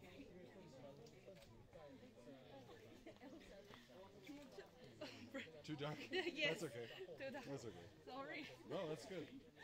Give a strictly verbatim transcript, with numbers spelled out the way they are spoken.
Too dark? Yes. That's okay. Too dark. That's okay. Sorry. No, that's good.